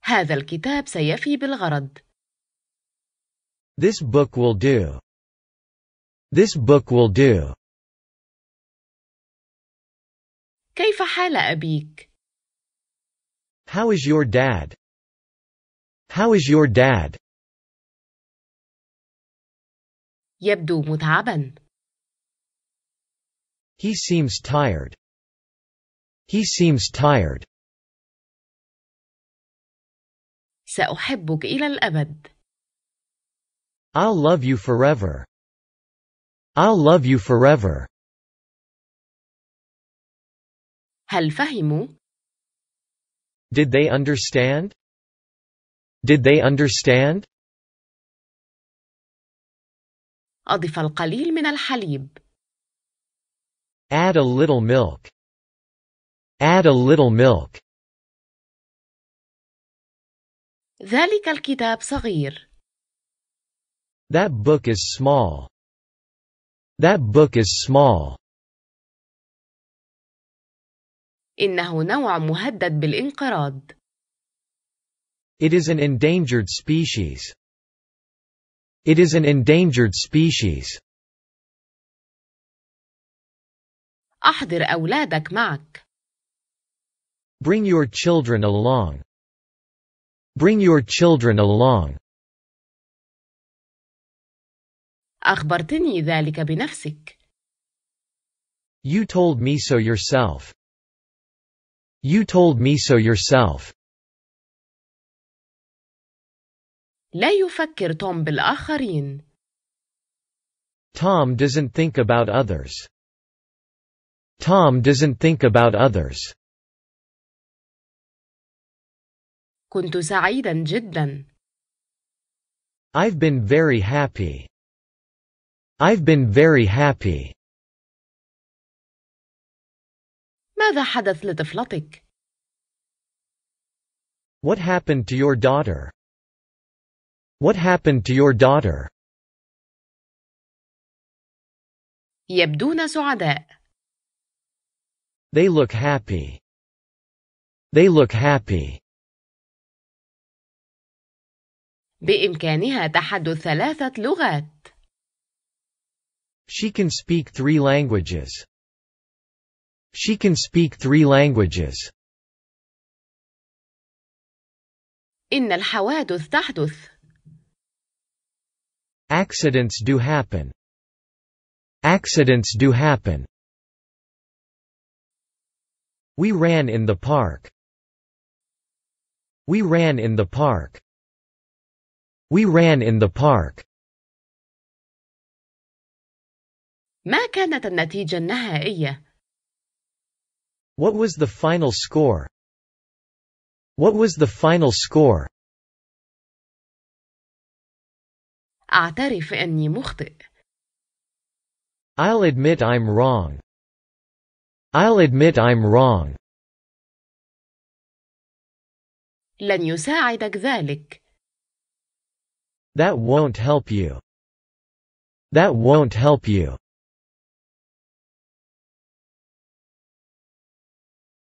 هذا الكتاب سيفي بالغرض. This book will do. This book will do. كيف حال أبيك؟ How is your dad? How is your dad? يبدو متعبا. He seems tired. He seems tired. سأحبك إلى الأبد. I'll love you forever. I'll love you forever. هل فهموا؟ Did they understand? Did they understand? أضف القليل من الحليب. Add a little milk. Add a little milk. ذلك الكتاب صغير. That book is small. That book is small. إنه نوع مهدد بالانقراض. It is an endangered species. It is an endangered species. أحضر أولادك معك. Bring your children along. Bring your children along. أخبرتني ذلك بنفسك. You told me so yourself. You told me so yourself. لا يفكر توم بالآخرين. Tom doesn't think about others. Tom doesn't think about others. كنت سعيدا جدا. I've been very happy. I've been very happy. ماذا حدث لطفلتك؟ What happened to your daughter? What happened to your daughter? يبدون سعداء. They look happy. They look happy. بإمكانها تحدث 3 لغات. She can speak 3 languages. She can speak 3 languages. إن الحوادث تحدث. Accidents do happen. Accidents do happen. We ran in the park. We ran in the park. We ran in the park. ما كانت النتيجة النهائية؟ What was the final score? What was the final score? أعترف أني مخطئ. I'll admit I'm wrong. I'll admit I'm wrong. لن يساعدك ذلك. That won't help you. That won't help you.